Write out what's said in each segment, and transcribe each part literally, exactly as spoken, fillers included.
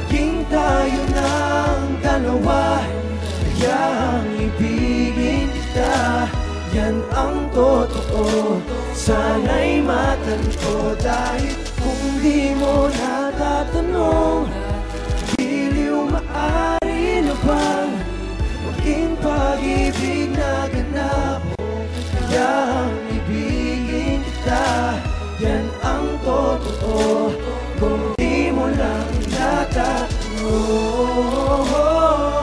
maging tayo ng dalawa. Hayaan ibigin kita, yan ang totoo. Sana'y matanto, dahil kung di mo natatanong, giliw maaari na bang maging pag-ibig na ganap? Hayaan ibigin kita, yan ang totoo. Kung di mo lang natatanong.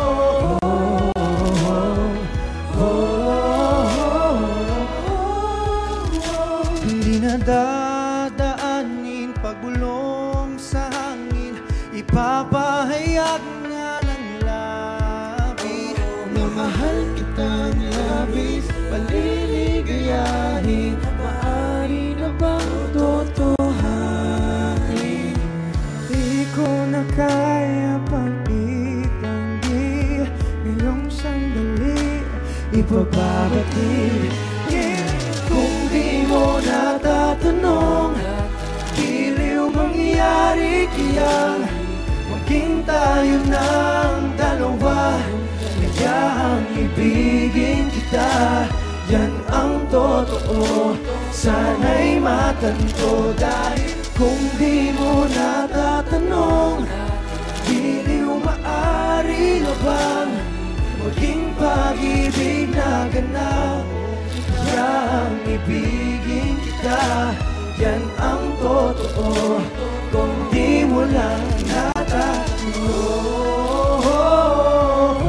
Dadaanin pagbulong sa hangin, ipapahayag nga ng labi na mahal kitang labis, paliligayahin. Maaari na bang totohanin? Di ko na kaya pang itanggi, ngayong sandali ipagbabatid. Kung di mo natatanong, giliw mangyari kayang maging tayo ng dalawa. Hayaan ibigin kita, yan ang totoo. Sana'y matanto, dahil kung di mo natatanong, giliw maaari na bang maging pag-ibig na ganap? Hayaan ibigin kita, yan ang totoo. Kung di mo lang natatanong,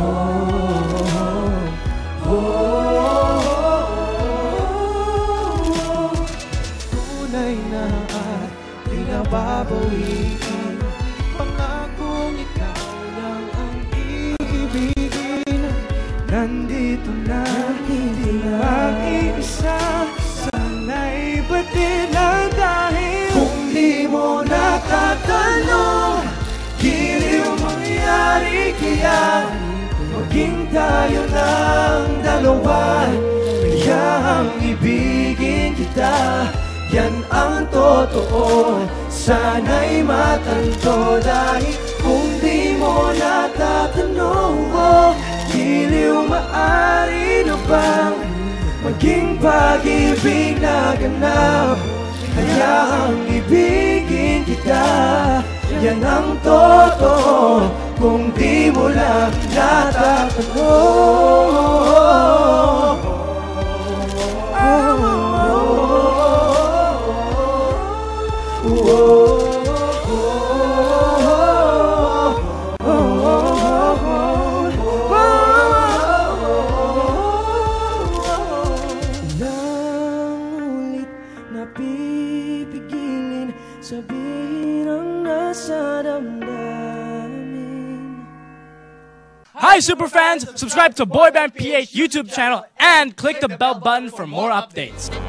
tunay na at di nababawiin. Pangakong ikaw lang ang iibigin. Nandito na, hindi lang isa. Sana'y batid lang, dahil kung di mo natatanong, giliw mangyari kaya maging tayo ng dalawa. Hayaan ibigin kita, yan ang totoo. Sana'y matanto, dahil kung di mo natatanong, oh, giliw maaari na bang maging pag-ibig na ganap? Hayaang ibigin kita, yan ang totoo. Kung di mo lang natatanong, Hi Superfans! Subscribe to Boyband P H YouTube channel and click the bell button for more updates.